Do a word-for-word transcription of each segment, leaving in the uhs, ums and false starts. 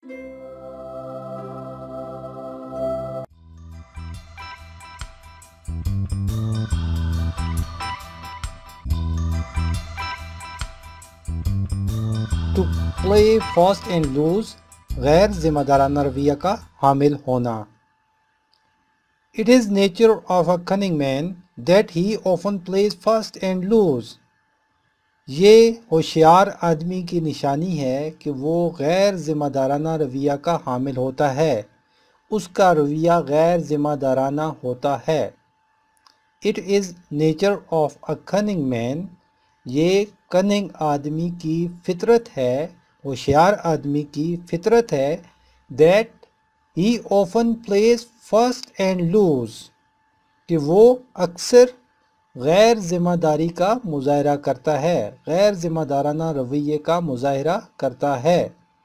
To play fast and loose, गैर जिम्मेदाराना रवैया का हामिल होना। It is nature of a cunning man that he often plays fast and loose. ये होशियार आदमी की निशानी है कि वो गैर जिम्मेदाराना रवैया का हामिल होता है, उसका रवैया गैर जिम्मेदाराना होता है। It is nature of a cunning man, ये कनिंग आदमी की फितरत है, होशियार आदमी की फितरत है, that he often plays first and loose, कि वो अक्सर गैर ज़िम्मेदारी का मुज़ाहरा करता है, गैर ज़िम्मेदाराना रवैये का मुज़ाहरा करता है।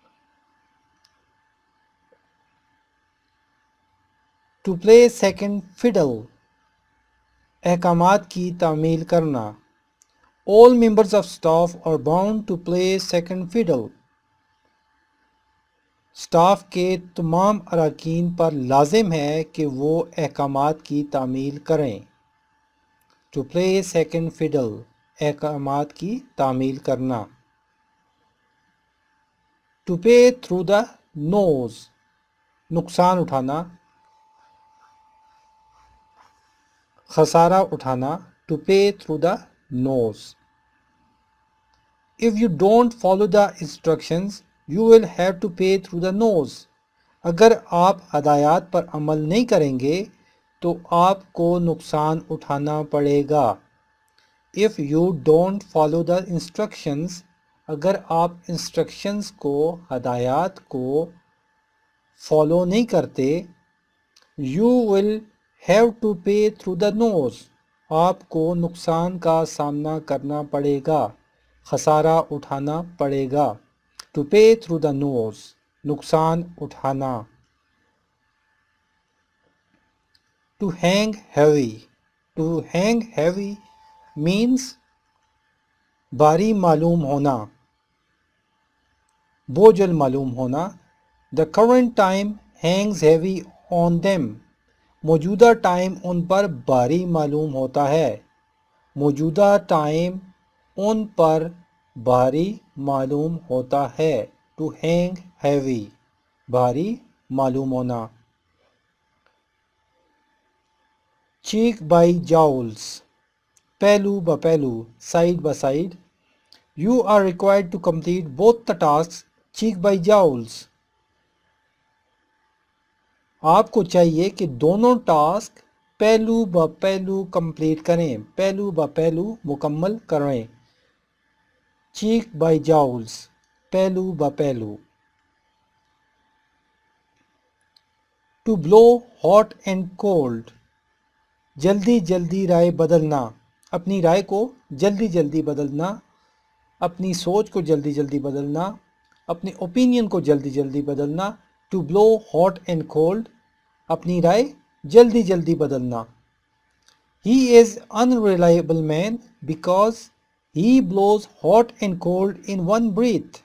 टू प्ले सेकंड फिडल, अहकामात की तामील करना। All members of staff are bound to play second fiddle. Staff के तमाम अरकान पर लाजिम है कि वो अहकामात की तामील करें। To play second fiddle, अहकामात की तामील करना। To pay through the nose, नुकसान उठाना, खसारा उठाना। To pay through the nose. If you don't follow the instructions, you will have to pay through the nose. अगर आप हदायत पर अमल नहीं करेंगे तो आपको नुकसान उठाना पड़ेगा। If you don't follow the instructions, अगर आप इंस्ट्रक्शंस को, हदायत को फॉलो नहीं करते, you will have to pay through the nose. आपको नुकसान का सामना करना पड़ेगा, खसारा उठाना पड़ेगा। टू पे थ्रू द नोज, नुकसान उठाना। To hang heavy, to hang heavy means भारी मालूम होना, बोझल मालूम होना। The current time hangs heavy on them, मौजूदा टाइम उन पर भारी मालूम होता है, मौजूदा टाइम उन पर भारी मालूम होता है। टू हैंग हैवी, भारी मालूम होना। चीक बाई जाउल्स, पहलू ब पहलू, side by side. You are required to complete both the task cheek by jowls, आपको चाहिए कि दोनों टास्क पहलू ब पहलू कंप्लीट करें, पहलू ब पहलू मुकम्मल करें। चीक बाई जाउल्स, पहलू ब पहलू। To blow hot and cold, जल्दी जल्दी राय बदलना, अपनी राय को जल्दी जल्दी बदलना, अपनी सोच को जल्दी जल्दी बदलना, अपने ओपिनियन को जल्दी जल्दी बदलना। To blow hot and cold, अपनी राय जल्दी जल्दी बदलना। He is unreliable man because he blows hot and cold in one breath,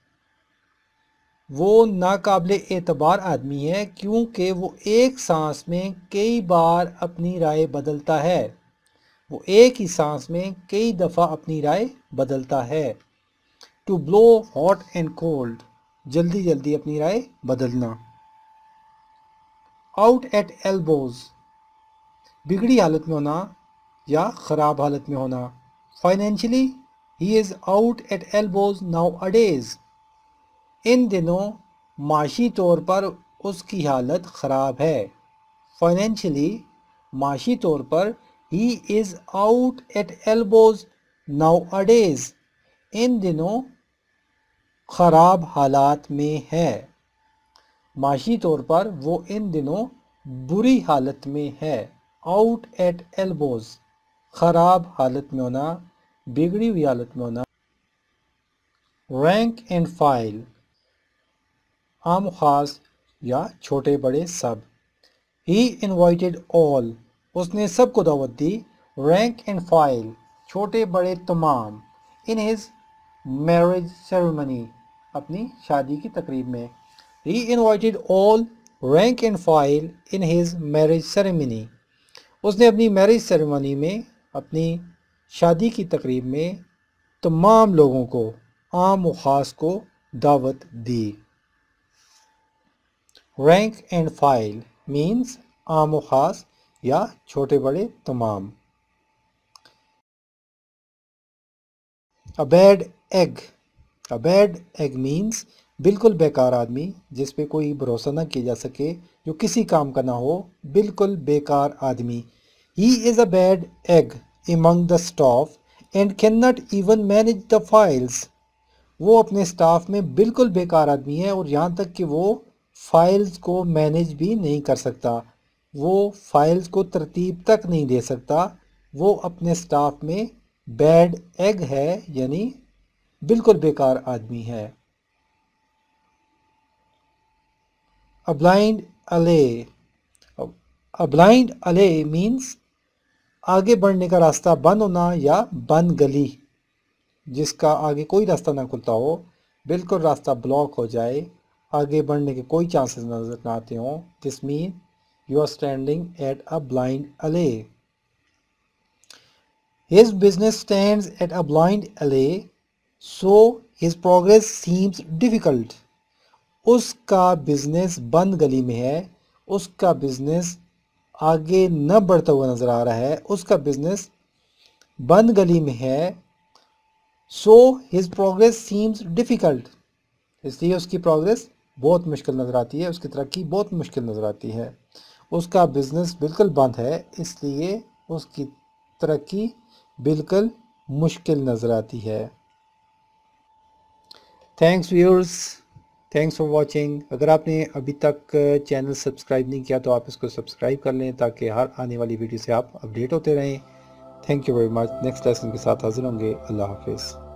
वो नाकाबिले एतबार आदमी है क्योंकि वो एक सांस में कई बार अपनी राय बदलता है, वो एक ही सांस में कई दफ़ा अपनी राय बदलता है। To blow hot and cold, जल्दी जल्दी अपनी राय बदलना। आउट एट एल्बोज, बिगड़ी हालत में होना या ख़राब हालत में होना। Financially he is out at elbows nowadays, इन दिनों माशी तौर पर उसकी हालत ख़राब है। फाइनेंशियली, माशी तौर पर he is out at elbows nowadays, इन दिनों ख़राब हालात में है। माशी तौर पर वो इन दिनों बुरी हालत में है। आउट एट एल्बोज, ख़राब हालत में होना, बिगड़ी हुई हालत में होना। रैंक एंड फाइल, आम खास या छोटे बड़े सब। ही इन्वाइटेड ऑल, उसने सबको दावत दी। रैंक एंड फाइल, छोटे बड़े तमाम। इन हिज मैरिज सेरेमनी, अपनी शादी की तकरीब में। He invited all rank and file in his marriage ceremony. उसने अपनी मैरिज सेरेमनी में, अपनी शादी की तकरीब में तमाम लोगों को, आम व ख़ास को दावत दी। रैंक एंड फाइल मीन्स आम व ख़ास या छोटे बड़े तमाम। A bad egg, a bad egg means बिल्कुल बेकार आदमी, जिस पे कोई भरोसा ना किया जा सके, जो किसी काम का ना हो, बिल्कुल बेकार आदमी। He is a bad egg among the staff and can not even manage the files. वो अपने स्टाफ में बिल्कुल बेकार आदमी है और यहाँ तक कि वो फाइल्स को मैनेज भी नहीं कर सकता, वो फाइल्स को तरतीब तक नहीं दे सकता। वो अपने स्टाफ में बैड एग है, यानी बिल्कुल बेकार आदमी है। अ ब्लाइंड अले, अ ब्लाइंड अले मीन्स आगे बढ़ने का रास्ता बंद होना या बंद गली, जिसका आगे कोई रास्ता ना खुलता हो, बिल्कुल रास्ता ब्लॉक हो जाए, आगे बढ़ने के कोई चांसेस नजर ना आते हों। This mean you are standing at a blind alley. His business stands at a blind alley so his progress seems difficult. उसका बिजनेस बंद गली में है, उसका बिजनेस आगे न बढ़ता हुआ नजर आ रहा है, उसका बिजनेस बंद गली में है। So his progress seems difficult, इसलिए उसकी प्रोग्रेस बहुत मुश्किल नज़र आती है, उसकी तरक्की बहुत मुश्किल नज़र आती है। उसका बिजनेस बिल्कुल बंद है, इसलिए उसकी तरक्की बिल्कुल मुश्किल नज़र आती है। Thanks viewers, thanks for watching. अगर आपने अभी तक चैनल सब्सक्राइब नहीं किया तो आप इसको सब्सक्राइब कर लें, ताकि हर आने वाली वीडियो से आप अपडेट होते रहें। Thank you very much. Next lesson के साथ हाजिर होंगे। अल्लाह हाफिज़।